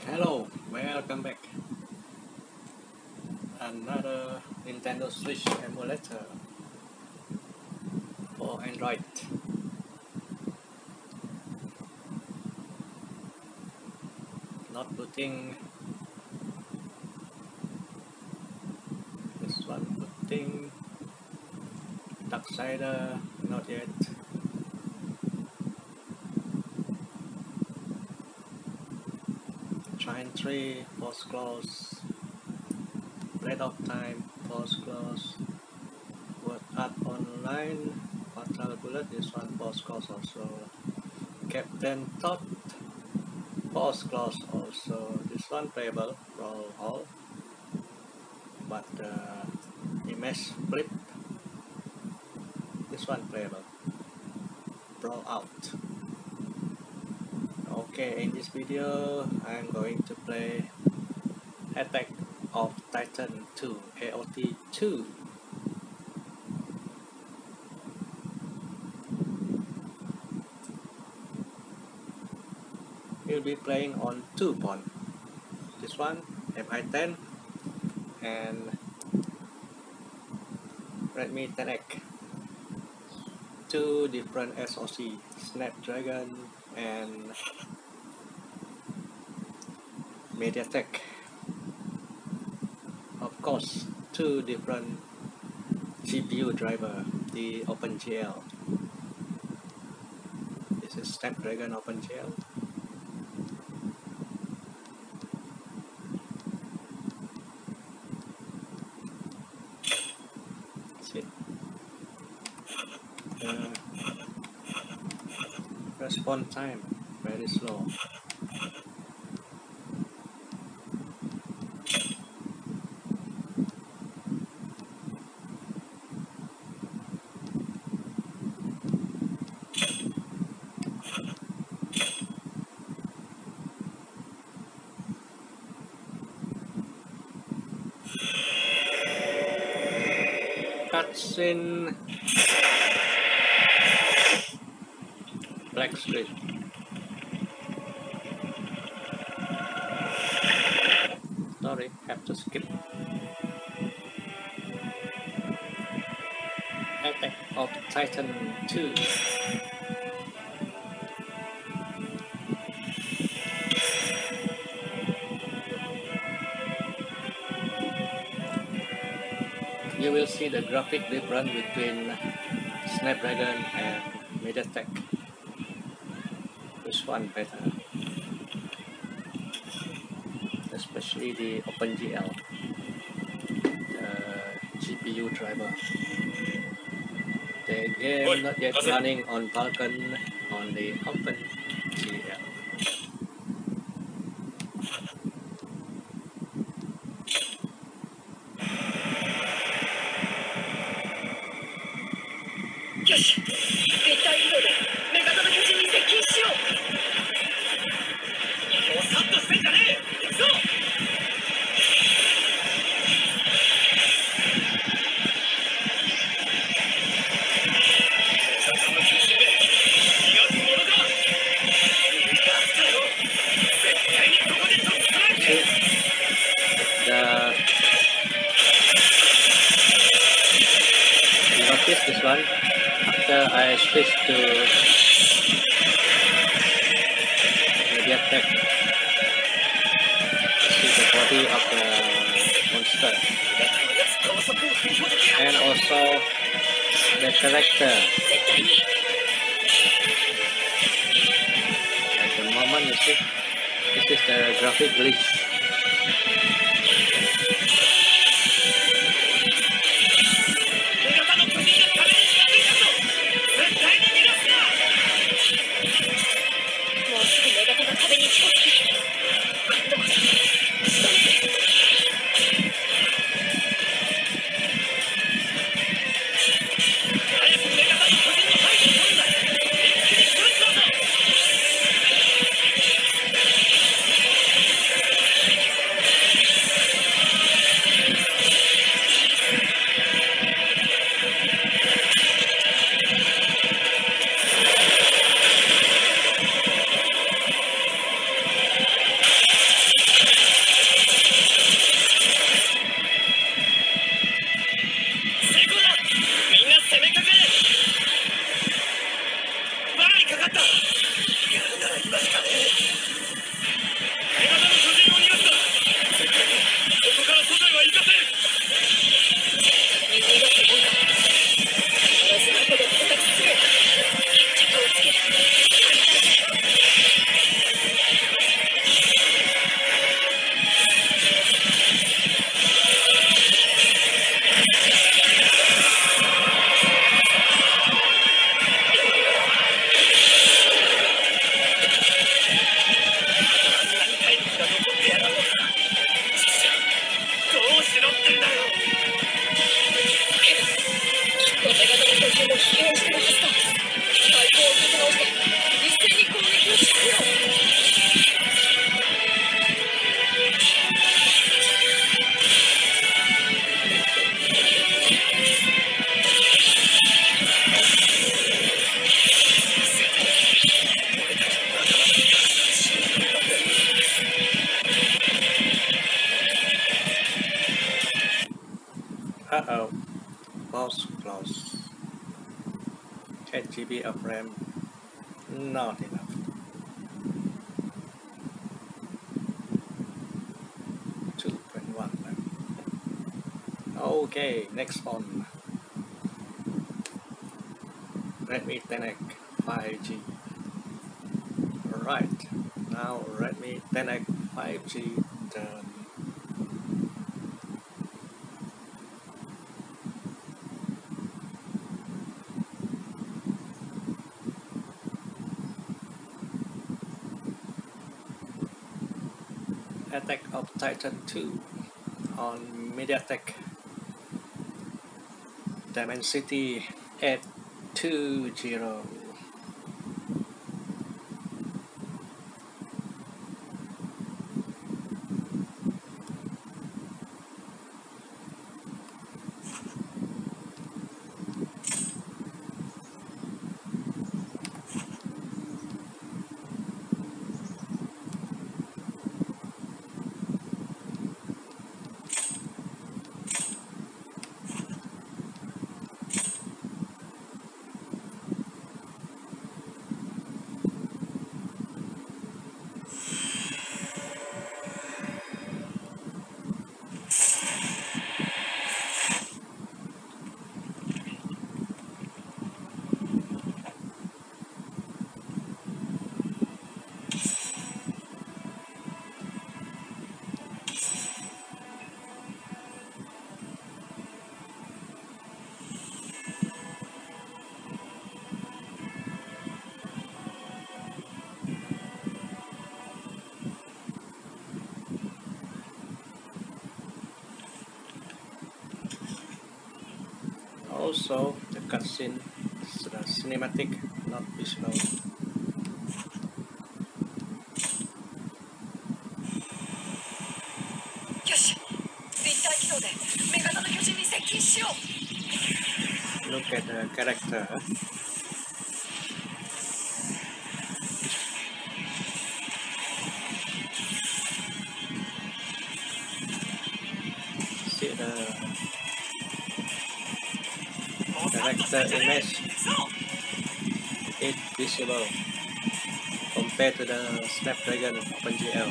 Hello, welcome back. Another Nintendo Switch emulator for Android. Not putting this one, putting Darksider, not yet. Giant Tree, Force Close, Blade of Time, Force Close, Word Art Online, Fatal Bullet, this one Force Close also. Captain Todd, Force Close also. This one playable, Brawl Hall, but image flip. This one playable, Brawl Out. Okay, in this video I'm going to play Attack of Titan 2, AOT 2. We'll be playing on two pawn. This one, MI10 and Redmi 10X. Two different SoC, Snapdragon and MediaTek. Of course, two different GPU driver, the OpenGL. This is Snapdragon OpenGL. The response time very slow. Cutscene. Black Street. Sorry, have to skip. Attack of Titan 2. You will see the graphic difference between Snapdragon and MediaTek. Which one better? Especially the OpenGL, the GPU driver. The game not yet running on Vulkan on the OpenGL. Notice this one, after I switch to MediaTek, see the body of the monster and also the character. At the moment you see, this is the graphic glitch. Uh-oh. Pause, close. 8 GB of RAM. Not enough. 2.1 RAM. Okay, next one. Redmi 10X 5G. Right, now Redmi 10X 5G done. Attack of Titan 2 on MediaTek Dimensity 820. Also, the cutscene, the cinematic, not visual. よし、立体機動で女型の巨人に接近しよう。 Look at the character. See the character image. It's visible compared to the Snapdragon OpenGL.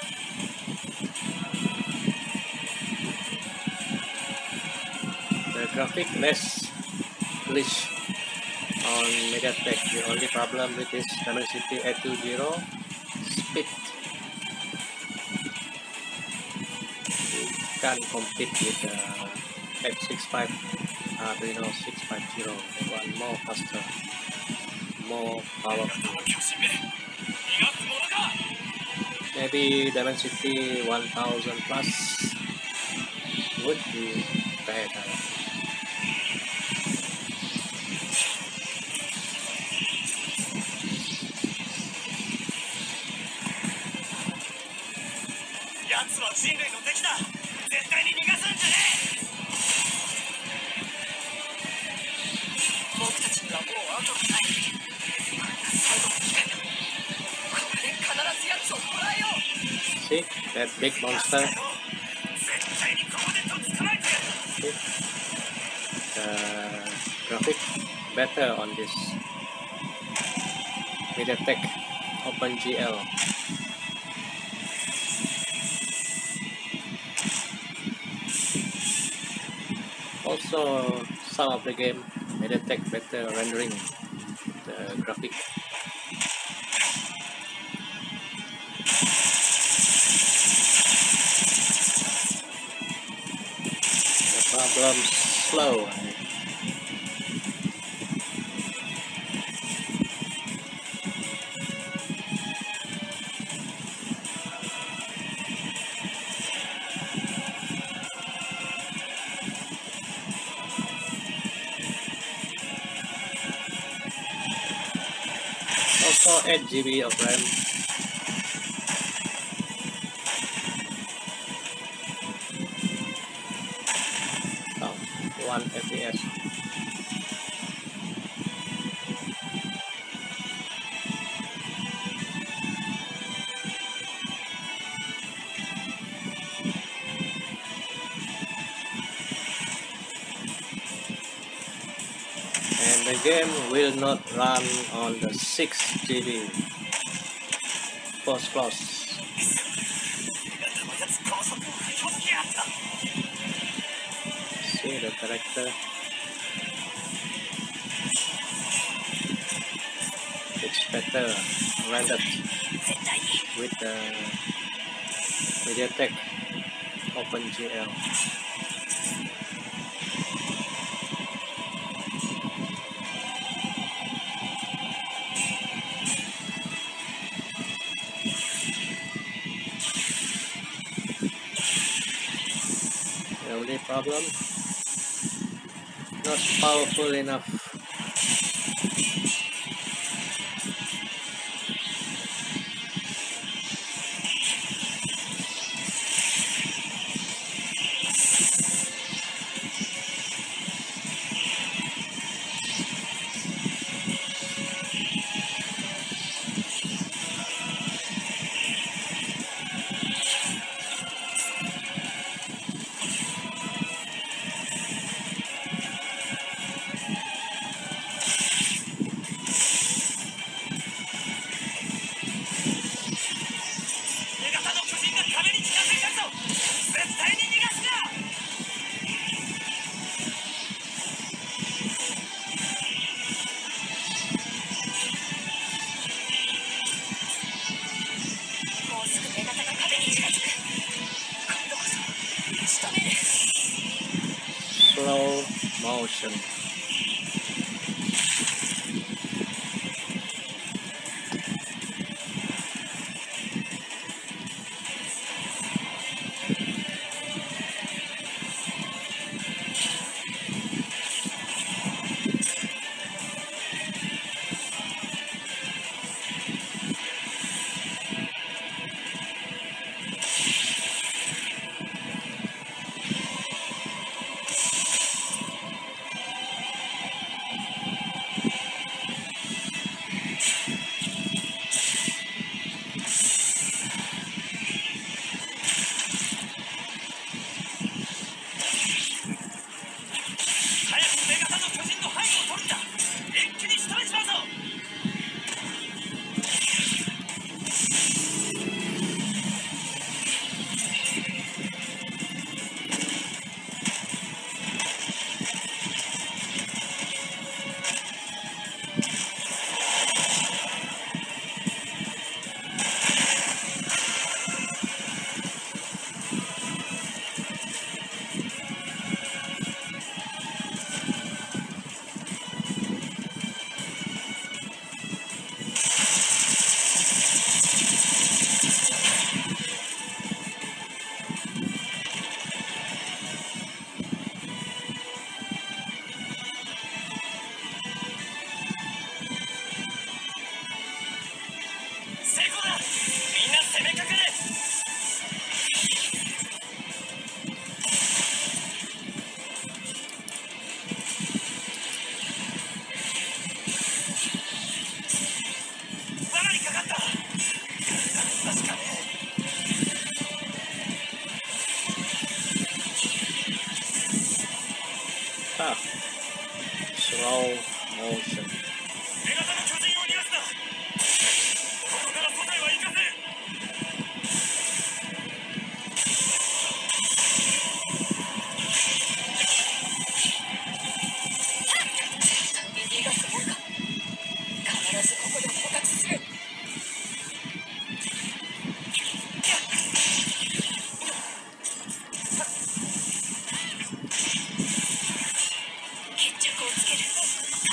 The graphic less glitch on MediaTek. The only problem with this Dimensity 820 speed. You can't compete with the X65 Adreno 650. One more faster, more powerful. Maybe Dimensity 1000 plus would be better. See that big monster? See? The graphic better on this MediaTek OpenGL. Also, some of the game MediaTek better rendering the graphic. The problem slow. Also 8 GB of RAM. Oh, 1 FPS. game will not run on the 6 GB post cross. See the character. It's better rendered with the MediaTek OpenGL. The only problem, not powerful enough. Slow motion. Ah, slow motion. 女型の巨人を逃がすな。ここから外へは行かせん。逃がすもんか。必ずここで捕獲する。決着をつける。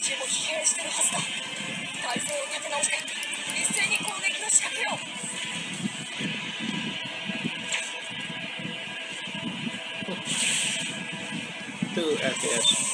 中も疲弊してるはずだ。体勢を立て直して一斉に攻撃を仕掛けよう。 2 FPS.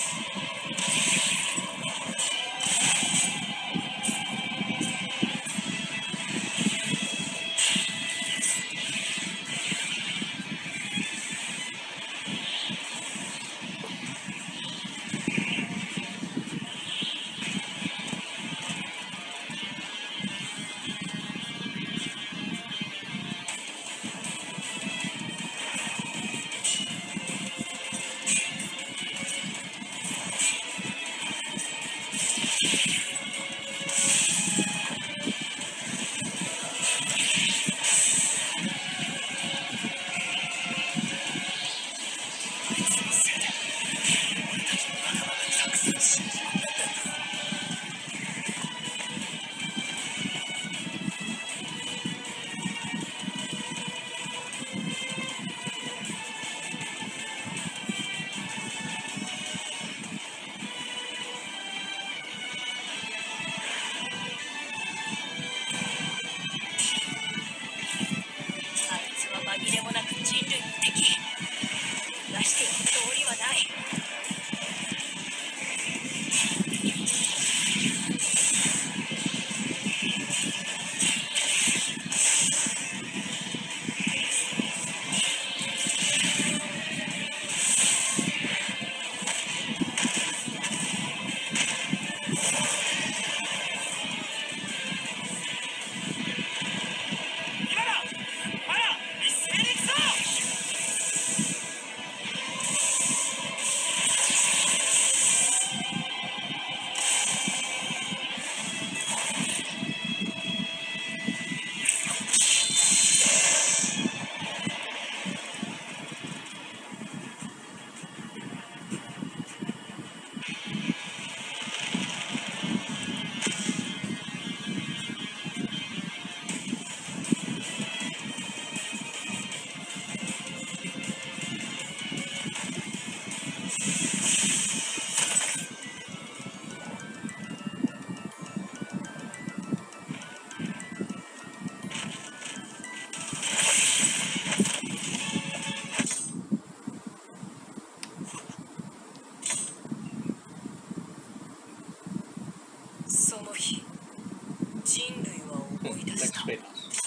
Next week.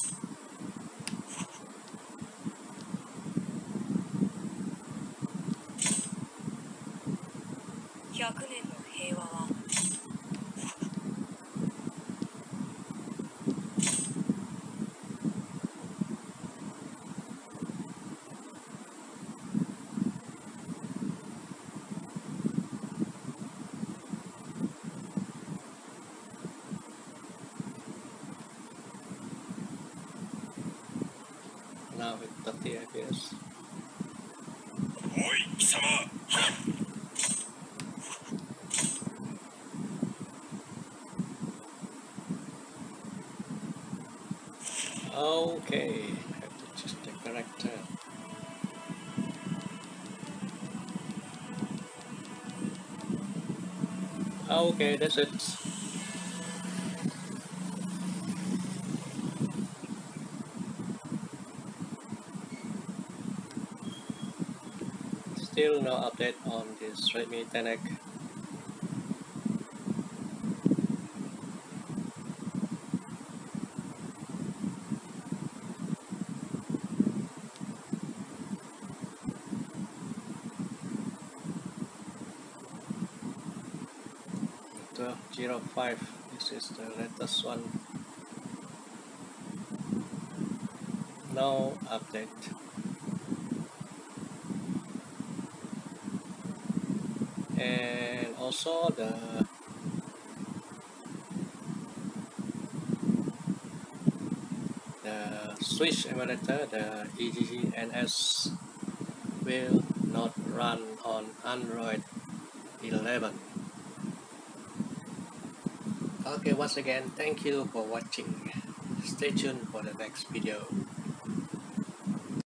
100年の平和は Now with 30 FPS. おい貴様。 Okay, I have to choose the character. Okay, that's it. Still no update on this Redmi 10X. The 05, this is the latest one. No update. And also the Switch emulator, the EGGNS, will not run on Android 11. Okay, once again, thank you for watching. Stay tuned for the next video.